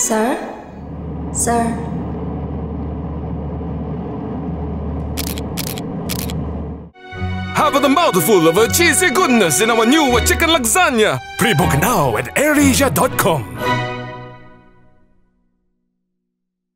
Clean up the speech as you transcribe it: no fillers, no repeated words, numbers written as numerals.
Sir? Sir? Have the mouthful of a cheesy goodness in our new chicken lasagna. Pre-book now at airasia.com.